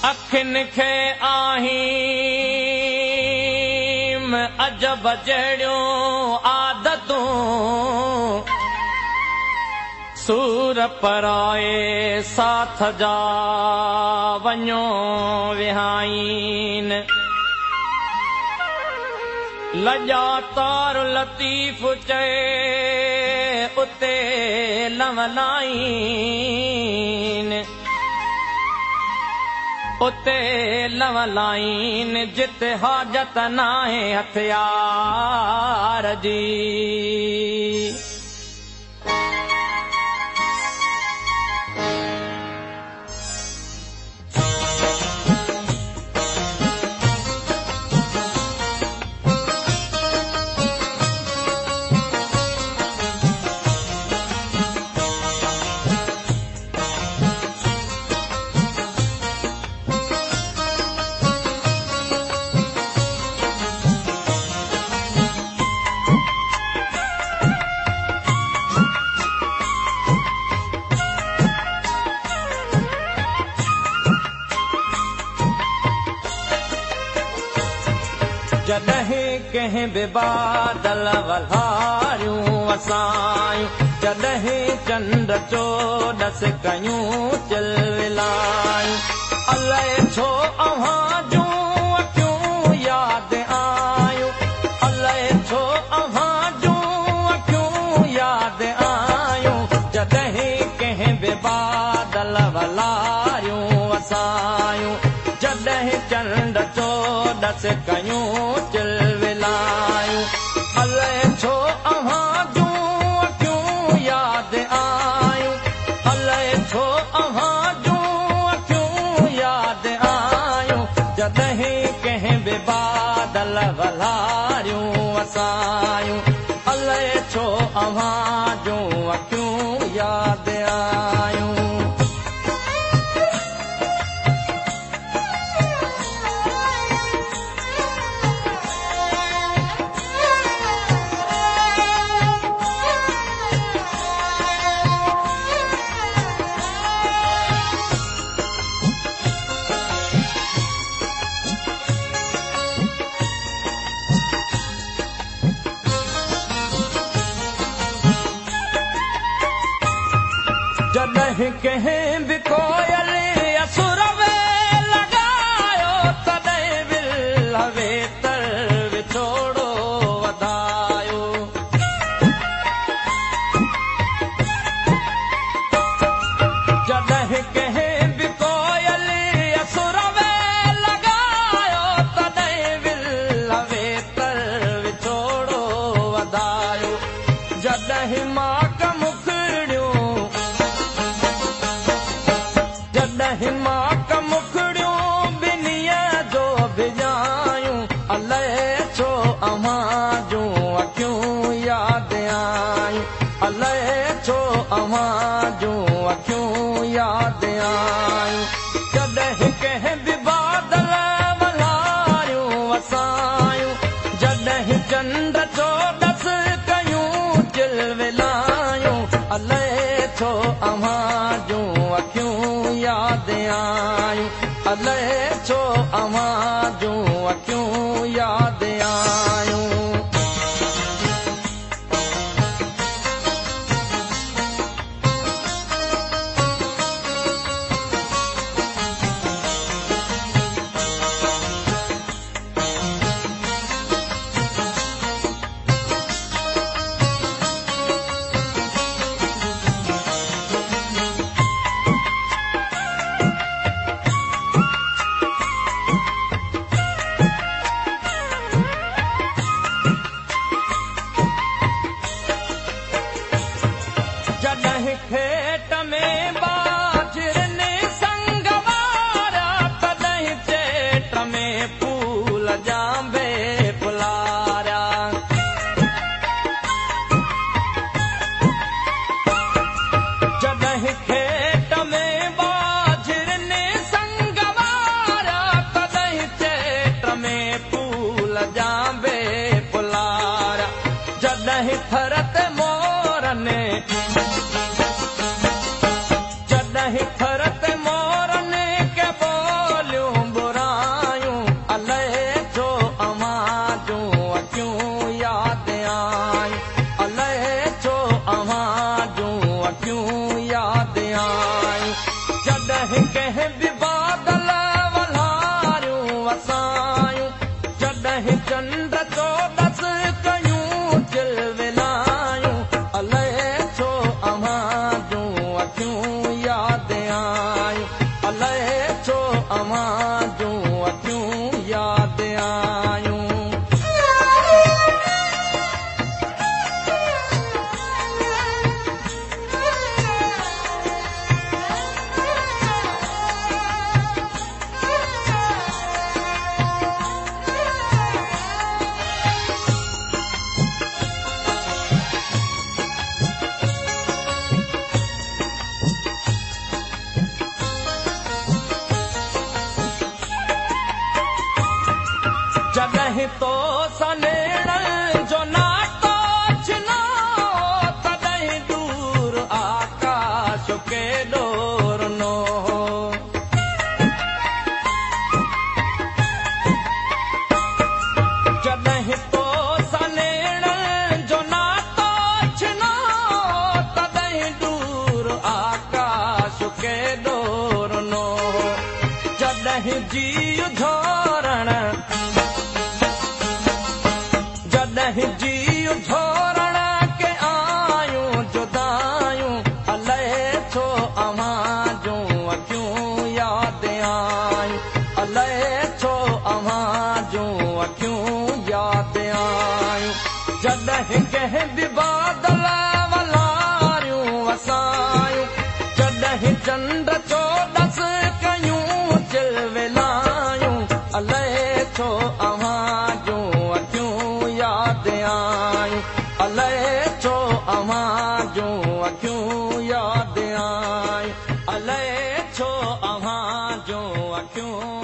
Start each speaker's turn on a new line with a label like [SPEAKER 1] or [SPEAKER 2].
[SPEAKER 1] अखिन खे आहीम अजब जहिड़ियूं आदतूं सूर पराए साथ जा वञो विहाइन लॼा तार लतीफ़ चए उते लवलाइन उते लवलाइन जिते हाजत नाहे हथियार जी जॾहिं कंहिं बि बादल वल्हारियूं वसायूं जॾहिं चंड चोॾस कयूं चिलविलायूं अलाए छो अव्हां जूं अखियूं यादि आयूं अलाए छो अव्हां जूं अखियूं यादि आयूं जॾहिं कंहिं बि बादल वल्हारियूं वसायूं जॾहिं चंड चोॾस कयूं चिलविलायूं अलाए छो अव्हां जूं अखियूं यादि आयूं अलाए छो अव्हां जूं अखियूं यादि आयूं जॾहिं कंहिं बि बादल वल्हारियूं वसायूं अलाए छो अव्हां जूं अखियूं यादि आयूं जॾहिं कंहिं बि कोयल असुर में लॻायो तॾहिं विल वेतर विछोड़ो वधायो जॾहिं कंहिं बि कोयल असुर में लॻायो तॾहिं विल वेतर विछोड़ो वधायो जॾहिं माक जॾहिं माक मुखड़ियूं ॿिन्हीअ जो भिजायूं अलाए छो अव्हां जूं अखियूं यादि आयूं अलाए छो अव्हां जूं अखियूं यादि आयूं जॾहिं कंहिं बि बादल वल्हारियूं वसायूं जॾहिं चंड चोॾस कयूं चिलविलायूं अलाए छो अव्हां जूं अखियूं यादि आयूं अलाए छो अव्हां जूं अखियूं यादि आयूं जॾहिं खेत में बाजरनि संग वारा तॾहिं चेट में फूल जांबे फुलारा जॾहिं खेत में बाजरनि संग वारा तॾहिं चेट में फूल जांबे फुलारा जॾहिं थर ते मोरनि जॾहिं थर ते मोरनि के बोलियूं जी झोरण जॾहिं जी झोरण के आयूं जुदायूं अलाए छो अव्हां जूं अखियूं याद आयूं अलाए छो अव्हां जूं अखियूं याद आयूं जॾहिं कंहिं बि बादल वलारियूं वसायूं जॾहिं चंड चोॾस कयूं चिलविलायूं अलाए छो अव्हां जूं अखियूं याद आयूं अलाए छो अव्हां जूं अखियूं याद आयूं अलाए छो अव्हां जूं अखियूं